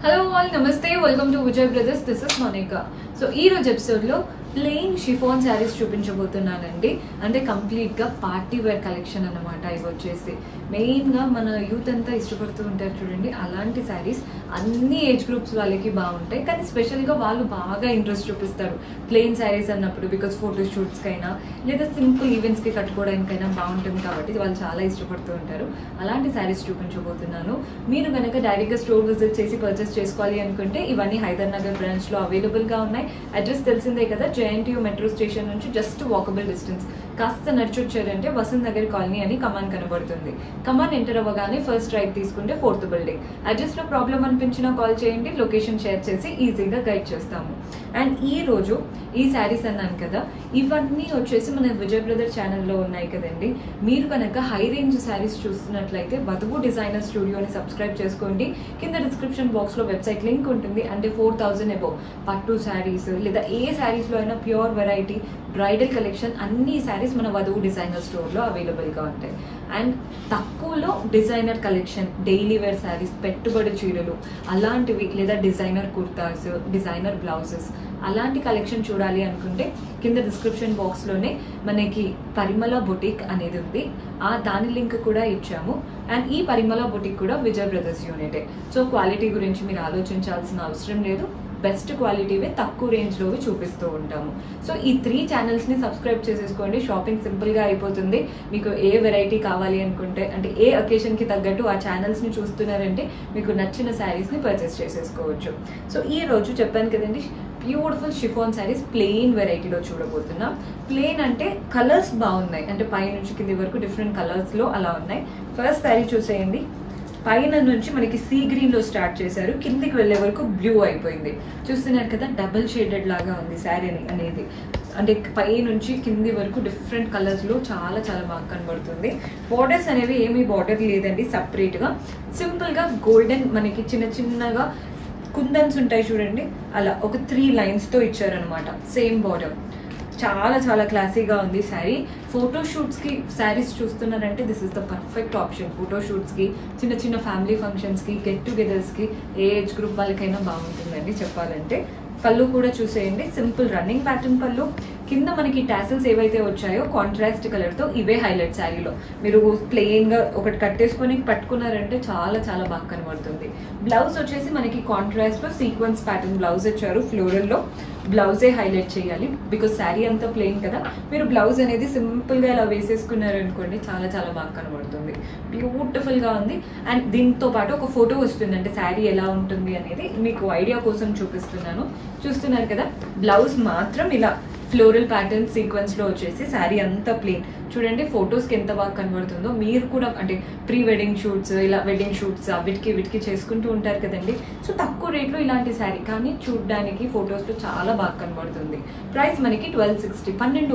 Hello all, namaste, welcome to Vijay Brothers. This is Monica. So ee roju episode lo plain chiffon sarees చూపించబోతున్నానండి. అంటే complete గా party wear collection అన్నమాట. ఇవి వచ్చేసి main గా మన youth అంతా ఇష్టపడుతూ ఉంటారు చూడండి. అలాంటి సారీస్ అన్ని ఏజ్ గ్రూప్స్ వాళ్ళకి బాగుంటాయి, కానీ స్పెషల్ గా వాళ్ళు బాగా ఇంట్రెస్ట్ చూపిస్తారు ప్లెయిన్ సారీస్ అన్నప్పుడు. బికాస్ ఫోటో షూట్స్ కైనా లేదా సింపుల్ ఈవెంట్స్ కి కట్టుకోవడానికైనా బాగుంటుంది కాబట్టి వాళ్ళు చాలా ఇష్టపడుతూ ఉంటారు. అలాంటి సారీస్ చూపించబోతున్నాను. మీరు కనుక డైరెక్ట్ గా స్టోర్ విజిట్ చేసి పర్చేస్ చేసుకోవాలి అనుకుంటే ఇవన్నీ హైదర్ నగర్ బ్రాంచ్ లో అవైలబుల్ గా ఉన్నాయి. అడ్రస్ తెలిసిందే కదా, JNTU మెట్రో స్టేషన్ నుంచి జస్ట్ వాకబుల్ డిస్టెన్స్. కాస్త నడిచొచ్చారంటే వసంత్ నగర్ కాలనీ అని కమాన్ కనబడుతుంది. కమాన్ ఎంటర్ అవ్వగానే ఫస్ట్ రైట్ తీసుకుంటే 4th బిల్డింగ్. అడ్రస్ లో ప్రాబ్లం అనిపించినా కాల్ చేయండి, లొకేషన్ షేర్ చేసి ఈజీగా గైడ్ చేస్తాము. అండ్ ఈ రోజు ఈ శారీస్ అన్నాను కదా, ఇవన్నీ వచ్చేసి మన విజయ్ బ్రదర్ ఛానల్లో ఉన్నాయి కదండి. మీరు కనుక హై రేంజ్ శారీస్ చూస్తున్నట్లయితే వధువు డిజైనర్ స్టూడియోని సబ్స్క్రైబ్ చేసుకోండి. కింద డిస్క్రిప్షన్ బాక్స్ లో వెబ్సైట్ లింక్ ఉంటుంది. అంటే 4000 అబౌవ్ పట్టు శారీస్ లేదా ఏ శారీస్ లో అయినా ప్యూర్ వెరైటీ బ్రైడల్ కలెక్షన్ అన్ని శారీస్ మన వధువు డిజైనర్ స్టోర్ లో అవైలబుల్ గా ఉంటాయి. అండ్ తక్కువలో designer collection, daily wear saris, పెట్టుబడి చీరలు అలాంటివి, లేదా డిజైనర్ కుర్తాస్, డిజైనర్ బ్లౌజెస్ అలాంటి కలెక్షన్ చూడాలి అనుకుంటే కింద డిస్క్రిప్షన్ బాక్స్ లోనే మనకి పరిమళ బొటిక్ అనేది ఉంది. దాని లింక్ కూడా ఇచ్చాము. అండ్ ఈ పరిమళ బొటిక్ కూడా విజయ్ బ్రదర్స్ యూనిటే. సో క్వాలిటీ గురించి మీరు ఆలోచించాల్సిన అవసరం లేదు. బెస్ట్ క్వాలిటీవే తక్కువ రేంజ్ లోవి చూపిస్తూ ఉంటాము. సో ఈ 3 ఛానల్స్ ని సబ్స్క్రైబ్ చేసేసుకోండి. షాపింగ్ సింపుల్ గా అయిపోతుంది. మీకు ఏ వెరైటీ కావాలి అనుకుంటే, అంటే ఏ అకేషన్ కి తగ్గట్టు ఆ ఛానల్స్ ని చూస్తున్నారంటే మీకు నచ్చిన శారీస్ ని పర్చేస్ చేసేసుకోవచ్చు. సో ఈ రోజు చెప్పాను కదండి, బ్యూటిఫుల్ షిఫాన్ శారీస్ ప్లెయిన్ వెరైటీలో చూడబోతున్నాం. ప్లెయిన్ అంటే కలర్స్ బాగున్నాయి, అంటే పై నుంచి కింది వరకు డిఫరెంట్ కలర్స్ లో అలా ఉన్నాయి. ఫస్ట్ శారీ చూసేయండి. పైన నుంచి మనకి సీ గ్రీన్ లో స్టార్ట్ చేశారు, కిందికి వెళ్లే వరకు బ్లూ అయిపోయింది. చూస్తున్నారు కదా, డబుల్ షేడెడ్ లాగా ఉంది శారీ అనేది. అంటే పై నుంచి కింది వరకు డిఫరెంట్ కలర్స్ లో చాలా చాలా బాగా కనబడుతుంది. బార్డర్స్ అనేవి ఏమీ బార్డర్ లేదండి, సపరేట్ గా సింపుల్ గా గోల్డెన్ మనకి చిన్న చిన్నగా కుందన్స్ ఉంటాయి చూడండి, అలా ఒక 3 లైన్స్ తో ఇచ్చారనమాట. సేమ్ బార్డర్, చాలా చాలా క్లాసీగా ఉంది శారీ. ఫోటో షూట్స్ కి శారీస్ చూస్తున్నారంటే this is the perfect option. Photo shoots కి, చిన్న చిన్న ఫ్యామిలీ ఫంక్షన్స్ కి, గెట్ టుగెదర్స్ కి, ఏ ఏజ్ గ్రూప్ వాళ్ళకైనా బాగుంటుందండి చెప్పాలంటే. పళ్ళు కూడా చూసేయండి, సింపుల్ రన్నింగ్ ప్యాటర్న్ పళ్ళు. కింద మనకి టాసిల్స్ ఏవైతే వచ్చాయో కాంట్రాస్ట్ కలర్ తో ఇవే హైలైట్ శారీలో. మీరు ప్లెయిన్ గా ఒకటి కట్టేసుకొని పట్టుకున్నారంటే చాలా చాలా బాగా కనబడుతుంది. బ్లౌజ్ వచ్చేసి మనకి కాంట్రాస్ట్ లో సీక్వెన్స్ ప్యాటర్న్ బ్లౌజ్ ఇచ్చారు. ఫ్లోరల్ లో బ్లౌజే హైలైట్ చేయాలి, బికాస్ శారీ అంతా ప్లెయిన్ కదా. మీరు బ్లౌజ్ అనేది సింపుల్ గా ఇలా వేసేసుకున్నారు అనుకోండి, చాలా చాలా బాగా కనబడుతుంది. బ్యూటిఫుల్ గా ఉంది. అండ్ దీంతో పాటు ఒక ఫోటో వస్తుంది, అంటే శారీ ఎలా ఉంటుంది అనేది మీకు ఐడియా కోసం చూపిస్తున్నాను. చూస్తున్నారు కదా, బ్లౌజ్ మాత్రం ఇలా ఫ్లోరల్ ప్యాటర్న్ సీక్వెన్స్ లో వచ్చేసి శారీ అంతా ప్లెయిన్. చూడండి ఫొటోస్ కి ఎంత బాగా కనబడుతుందో. మీరు కూడా అంటే ప్రీ వెడ్డింగ్ షూట్స్, ఇలా వెడ్డింగ్ షూట్స్ వీటికి చేసుకుంటూ ఉంటారు కదండి. సో తక్కువ రేట్లో ఇలాంటి శారీ, కానీ చూడడానికి ఫొటోస్ లో చాలా బాగా కనబడుతుంది. ప్రైస్ మనకి 1260,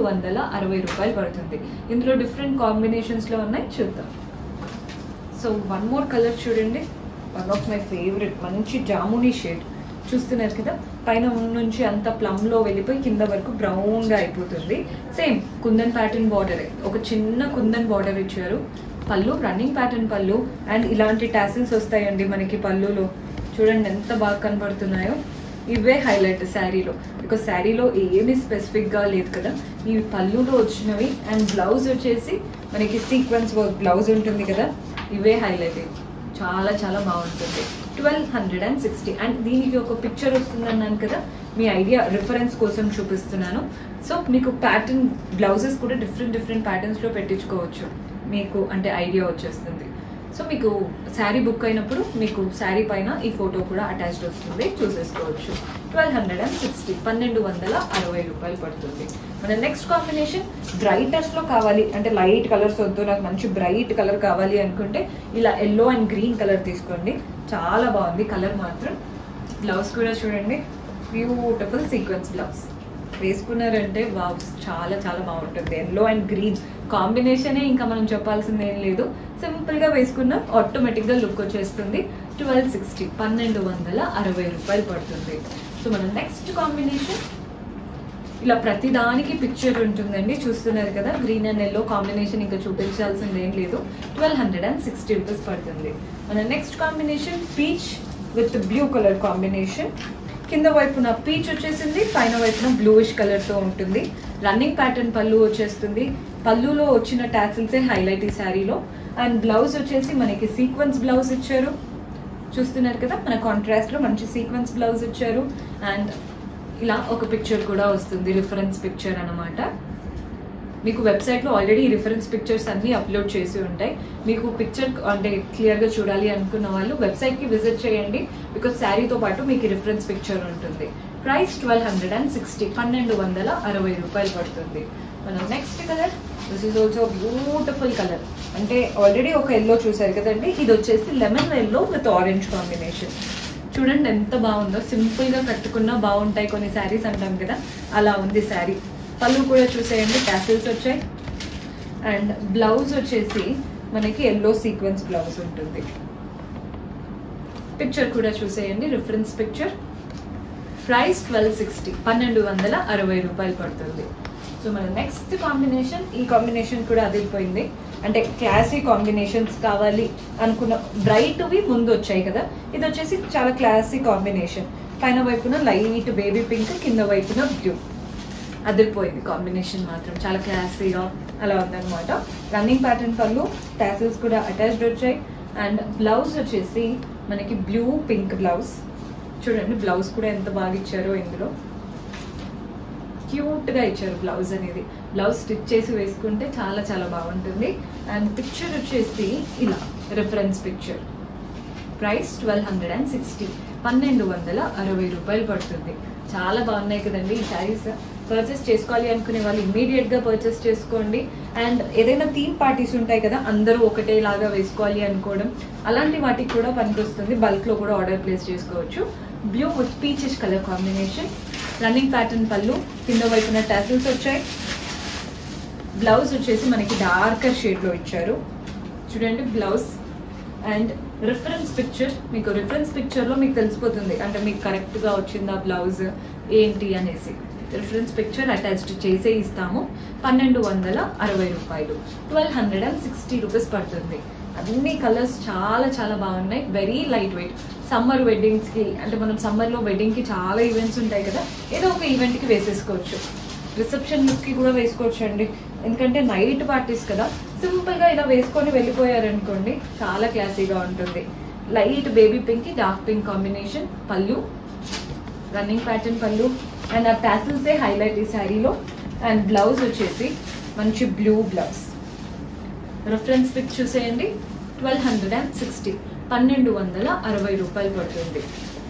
1260 రూపాయలు పడుతుంది. ఇందులో డిఫరెంట్ కాంబినేషన్స్ లో ఉన్నాయి, చూద్దాం. సో వన్ మోర్ కలర్ చూడండి, వన్ ఆఫ్ మై ఫేవరెట్, మంచి జామునీ షేడ్. చూస్తున్నారు కదా, పైన నుంచి అంత ప్లమ్ లో వెళ్ళిపోయి కింద వరకు బ్రౌన్ గా అయిపోతుంది. సేమ్ కుందన్ ప్యాటర్న్ బార్డర్, ఒక చిన్న కుందన్ బార్డర్ ఇచ్చారు. పళ్ళు రన్నింగ్ ప్యాటర్న్ పళ్ళు. అండ్ ఇలాంటి టాసిల్స్ వస్తాయండి మనకి పళ్ళులో. చూడండి ఎంత బాగా కనబడుతున్నాయో. ఇవే హైలైట్ శారీలో, బికాస్ శారీలో ఏమి స్పెసిఫిక్ గా లేదు కదా, ఈ పళ్ళులో వచ్చినవి. అండ్ బ్లౌజ్ వచ్చేసి మనకి సీక్వెన్స్ వర్క్ బ్లౌజ్ ఉంటుంది కదా, ఇవే హైలైట్. చాలా చాలా బాగుంటుంది. 1260. అండ్ దీనికి ఒక పిక్చర్ వస్తుంది అన్నాను కదా, మీ ఐడియా రిఫరెన్స్ కోసం చూపిస్తున్నాను. సో మీకు ప్యాటర్న్ బ్లౌజెస్ కూడా డిఫరెంట్ ప్యాటర్న్స్ లో పెట్టించుకోవచ్చు, మీకు అంటే ఐడియా వచ్చేస్తుంది. సో మీకు శారీ బుక్ అయినప్పుడు మీకు శారీ పైన ఈ ఫోటో కూడా అటాచ్డ్ వస్తుంది, చూసేసుకోవచ్చు. 1260, 1260 రూపాయలు పడుతుంది. మన నెక్స్ట్ కాంబినేషన్ బ్రైటర్స్ లో కావాలి అంటే లైట్ కలర్స్ వద్దు, నాకు మంచి బ్రైట్ కలర్ కావాలి అనుకుంటే ఇలా ఎల్లో అండ్ గ్రీన్ కలర్ తీసుకోండి. చాలా బాగుంది కలర్ మాత్రం. బ్లౌజ్ కూడా చూడండి, బ్యూటిఫుల్ సీక్వెన్స్ బ్లౌజ్. వేసుకున్నారంటే వావ్, చాలా చాలా బాగుంటుంది. ఎల్లో అండ్ గ్రీన్ కాంబినేషనే ఇంకా మనం చెప్పాల్సింది ఏం లేదు. సింపుల్ గా వేసుకున్న ఆటోమేటిక్ గా లుక్ వచ్చేస్తుంది. 1260, 1260 రూపాయలు పడుతుంది. సో మన నెక్స్ట్ కాంబినేషన్ ఇలా ప్రతి దానికి పిక్చర్ ఉంటుందండి. చూస్తున్నారు కదా, గ్రీన్ అండ్ ఎల్లో కాంబినేషన్ ఇంకా చూపించాల్సింది ఏం లేదు. 1260 రూపీస్ పడుతుంది. మన next combination peach with blue colour combination. కింద వైపున పీచ్ వచ్చేసింది, పైన వైపున బ్లూయిష్ కలర్ తో ఉంటుంది. రన్నింగ్ ప్యాటర్న్ పళ్ళు వచ్చేస్తుంది. పళ్ళులో వచ్చిన టాసిల్సే హైలైట్ ఈ శారీలో. అండ్ బ్లౌజ్ వచ్చేసి మనకి సీక్వెన్స్ బ్లౌజ్ ఇచ్చారు, చూస్తున్నారు కదా. మన కాంట్రాస్ట్ లో మంచి సీక్వెన్స్ బ్లౌజ్ ఇచ్చారు. అండ్ ఇలా ఒక పిక్చర్ కూడా వస్తుంది, రిఫరెన్స్ పిక్చర్ అన్నమాట. మీకు వెబ్సైట్లో ఆల్రెడీ రిఫరెన్స్ పిక్చర్స్ అన్ని అప్లోడ్ చేసి ఉంటాయి. మీకు పిక్చర్ అంటే క్లియర్గా చూడాలి అనుకున్న వాళ్ళు వెబ్సైట్కి విజిట్ చేయండి, బికాస్ శారీతో పాటు మీకు రిఫరెన్స్ పిక్చర్ ఉంటుంది. ప్రైస్ 1260, 1260 రూపాయలు పడుతుంది. మన next colour, this is also beautiful colour. అంటే ఆల్రెడీ ఒక ఎల్లో చూసారు కదండి, ఇది వచ్చేసి lemon yellow with orange combination. చూడండి ఎంత బాగుందో, సింపుల్గా కట్టుకున్నా బాగుంటాయి కొన్ని శారీస్ అంటాం కదా, అలా ఉంది శారీ. పళ్ళు కూడా చూసేయండి, టాసిల్స్ వచ్చాయి. అండ్ బ్లౌజ్ వచ్చేసి మనకి ఎల్లో సీక్వెన్స్ బ్లౌజ్ ఉంటుంది. పిక్చర్ కూడా చూసేయండి, రిఫరెన్స్ పిక్చర్. ప్రైస్ 1260, 1260 రూపాయలు పడుతుంది. సో మన నెక్స్ట్ కాంబినేషన్, ఈ కాంబినేషన్ కూడా అదిరిపోయింది. అంటే క్లాసీ కాంబినేషన్స్ కావాలి అనుకున్న బ్రైట్వి ముందు వచ్చాయి కదా, ఇది వచ్చేసి చాలా క్లాసీ కాంబినేషన్. పైన వైపున లైట్ బేబీ పింక్, కింద వైపున బ్లూ. అదిరిపోయింది కాంబినేషన్ మాత్రం, చాలా క్లాసీగా అలా ఉందన్నమాట. రన్నింగ్ ప్యాటర్న్ పళ్ళు, టాసిల్స్ కూడా అటాచ్డ్ వచ్చాయి. అండ్ బ్లౌజ్ వచ్చేసి మనకి బ్లూ పింక్ బ్లౌజ్. చూడండి బ్లౌజ్ కూడా ఎంత బాగా ఇచ్చారో, ఇందులో క్యూట్ గా ఇచ్చారు బ్లౌజ్ అనేది. బ్లౌజ్ స్టిచ్ చేసి వేసుకుంటే చాలా చాలా బాగుంటుంది. అండ్ పిక్చర్ వచ్చేసి ఇలా రిఫరెన్స్ పిక్చర్. ప్రైస్ 1260, 1260 రూపాయలు పడుతుంది. చాలా బాగున్నాయి కదండి ఈ శారీస్. పర్చేస్ చేసుకోవాలి అనుకునే వాళ్ళు ఇమ్మీడియట్ గా పర్చేస్ చేసుకోండి. అండ్ ఏదైనా థీమ్ పార్టీస్ ఉంటాయి కదా, అందరూ ఒకటేలాగా వేసుకోవాలి అనుకోవడం, అలాంటి వాటికి కూడా పనికొస్తుంది. బల్క్ లో కూడా ఆర్డర్ ప్లేస్ చేసుకోవచ్చు. Blue with peachish colour combination. Running pattern pallu, కింద వైపున టాసిల్స్ వచ్చాయి. బ్లౌజ్ వచ్చేసి మనకి డార్కర్ షేడ్ లో ఇచ్చారు. చూడండి బ్లౌజ్. అండ్ రిఫరెన్స్ పిక్చర్, మీకు రిఫరెన్స్ పిక్చర్ లో మీకు తెలిసిపోతుంది అంటే మీకు కరెక్ట్ గా వచ్చిందా బ్లౌజ్ ఏంటి అనేసి. రిఫరెన్స్ పిక్చర్ అటాచ్డ్ చేసే ఇస్తాము. 1260 రూపాయలు, 1260 రూపీస్ పడుతుంది. అన్ని కలర్స్ చాలా చాలా బాగున్నాయి, very light weight. Summer weddings కి, అంటే మనం సమ్మర్ లో వెడ్డింగ్ కి చాలా ఈవెంట్స్ ఉంటాయి కదా, ఏదో ఒక ఈవెంట్ కి వేసేసుకోవచ్చు. రిసెప్షన్ లుక్ కి కూడా వేసుకోవచ్చు అండి, ఎందుకంటే నైట్ పార్టీస్ కదా. సింపుల్ గా ఇలా వేసుకొని వెళ్ళిపోయారనుకోండి, చాలా క్లాసీగా ఉంటుంది. లైట్ బేబీ పింక్ కి dark pink combination pallu, running pattern పళ్ళు. అండ్ ఆ టాసిల్సే హైలైట్ ఈ శారీలో. అండ్ బ్లౌజ్ వచ్చేసి మంచి బ్లూ బ్లౌజ్. రిఫరెన్స్ పిక్ చూసేయండి. 1260, 1260 రూపాయలు పడుతుంది.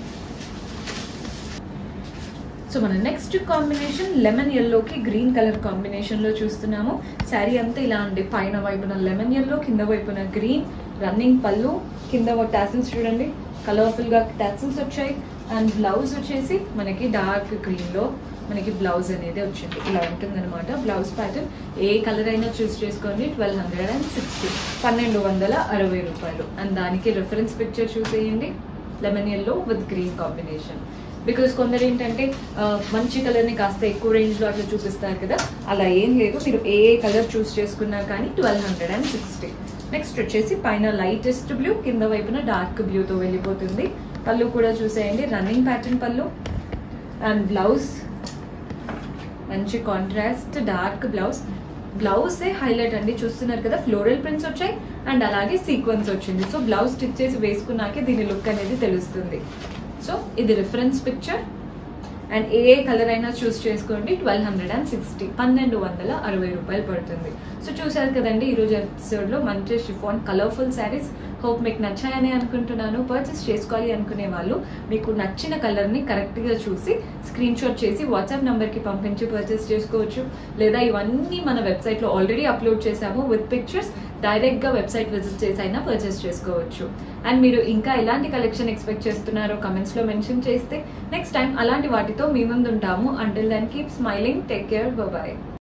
సో మన నెక్స్ట్ కాంబినేషన్ లెమన్ ఎల్లోకి గ్రీన్ కలర్ కాంబినేషన్ లో చూస్తున్నాము. శారీ అంతా ఇలా అండి, పైన వైపున లెమన్ ఎల్లో, కింద వైపున గ్రీన్. రన్నింగ్ పళ్ళు, కింద టాసిల్స్ చూడండి, కలర్ఫుల్ గా టాసిల్స్ వచ్చాయి. అండ్ బ్లౌజ్ వచ్చేసి మనకి డార్క్ గ్రీన్ లో మనకి బ్లౌజ్ అనేది వచ్చింది. ఇలా ఉంటుంది అనమాట బ్లౌజ్ ప్యాటర్న్. ఏ కలర్ అయినా చూస్ చేసుకోండి. 1260, 1260 రూపాయలు. అండ్ దానికి రిఫరెన్స్ పిక్చర్ చూసేయండి, lemon yellow with green combination. Because కొందరు ఏంటంటే మంచి కలర్ ని కాస్త ఎక్కువ రేంజ్ లో అట్లా చూపిస్తారు కదా, అలా ఏం లేదు. మీరు ఏ కలర్ చూస్ చేసుకున్నా కానీ 1260. నెక్స్ట్ వచ్చేసి పైన లైటెస్ట్ బ్లూ, కింద వైపున డార్క్ బ్లూ తో వెళ్ళిపోతుంది. పళ్ళు కూడా చూసేయండి, రన్నింగ్ ప్యాటర్న్ పళ్ళు. అండ్ బ్లౌజ్ మంచి contrast dark blouse. Blouse highlight అండి, చూస్తున్నారు కదా, ఫ్లోరల్ ప్రింట్స్ వచ్చాయి అండ్ అలాగే సీక్వెన్స్ వచ్చింది. సో బ్లౌజ్ స్టిచ్ చేసి వేసుకున్నాకే దీని లుక్ అనేది తెలుస్తుంది. సో ఇది రిఫరెన్స్ పిక్చర్. అండ్ ఏ కలర్ అయినా చూస్ చేసుకోండి. 1260, 1260 రూపాయలు పడుతుంది. సో చూసారు కదండి ఈరోజు ఎపిసోడ్ లో మంచి షిఫాన్ కలర్ఫుల్ శారీస్. హోప్ మీకు నచ్చాయని అనుకుంటున్నాను. పర్చేస్ చేసుకోవాలి అనుకునే వాళ్ళు మీకు నచ్చిన కలర్ ని కరెక్ట్ గా చూసి స్క్రీన్ షాట్ చేసి వాట్సాప్ నంబర్ కి పంపించి పర్చేస్ చేసుకోవచ్చు. లేదా ఇవన్నీ మన వెబ్సైట్ లో ఆల్రెడీ అప్లోడ్ చేసాము విత్ పిక్చర్స్. డైరెక్ట్ గా వెబ్సైట్ విజిట్ చేసి అయినా పర్చేస్ చేసుకోవచ్చు. అండ్ మీరు ఇంకా ఎలాంటి కలెక్షన్ ఎక్స్పెక్ట్ చేస్తున్నారో కమెంట్స్ లో మెన్షన్ చేస్తే నెక్స్ట్ టైం అలాంటి వాటితో మీ ముందు ఉంటాము. Until then keep smiling, take care, by.